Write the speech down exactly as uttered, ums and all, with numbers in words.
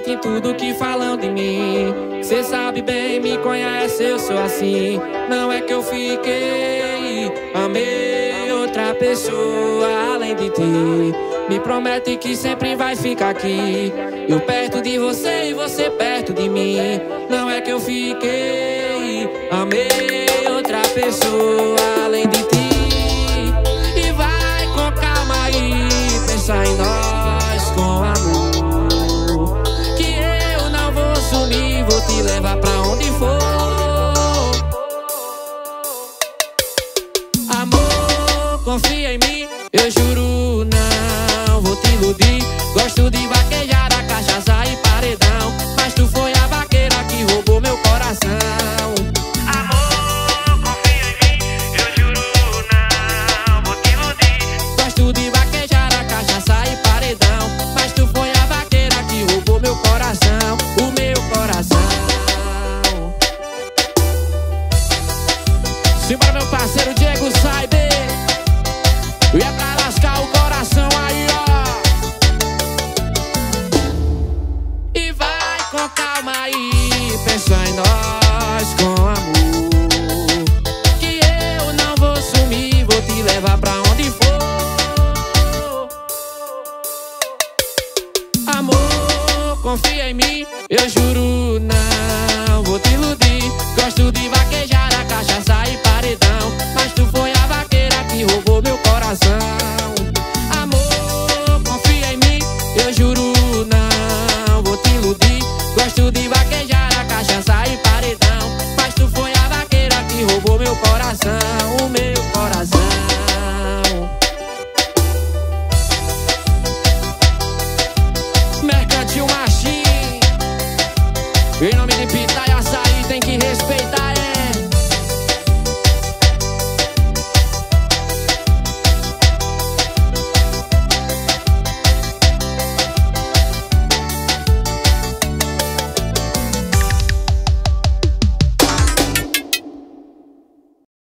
acredito em tudo que falam de mim. Cê sabe bem, me conhece, eu sou assim. Não é que eu fiquei, amei outra pessoa além de ti. Me promete que sempre vai ficar aqui, eu perto de você e você perto de mim. Não é que eu fiquei, amei outra pessoa além de ti. E vai com calma aí, pensa em nós com amor, que eu não vou sumir, vou te levar pra onde for. Amor, confia em mim, eu juro não vou te iludir. Gosto de vaquejar a cachaça e paredão, mas tu foi a vaqueira que roubou meu coração. Amor, confia em mim, eu juro não vou te iludir. Gosto de vaquejar a cachaça e paredão, mas tu foi a vaqueira que roubou meu coração, o meu coração. Simbora, meu parceiro Diego Saibe, e é pra lascar o coração aí, ó. E vai com calma aí, pensa em nós.